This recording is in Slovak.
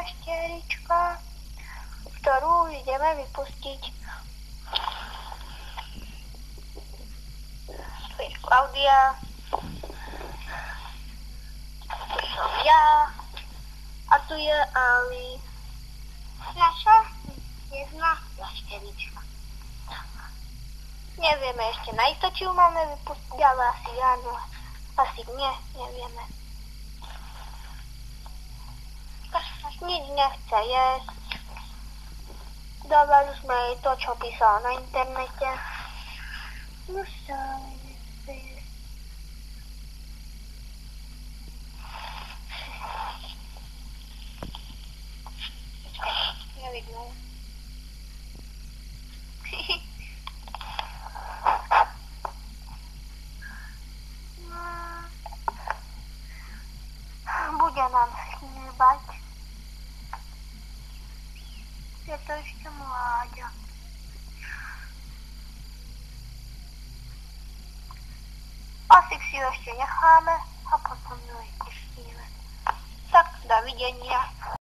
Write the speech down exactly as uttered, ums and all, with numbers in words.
jašterička, ktorú ideme vypustiť. Tu je Klaudia. Tu som ja. A tu je Aly. Naša jedna jašterička. Nevieme ešte na isto, či ju máme vypustiť, ale asi áno. Asi nie, nevieme. Nič nechce jesť. Dávali sme jej to, čo písala na internete. No sa nechce jesť. Nevidno. Bude nám snívať. Je to ešte mláďa. Asi si ju ešte necháme a potom ju aj pustíme. Tak, dovidenia.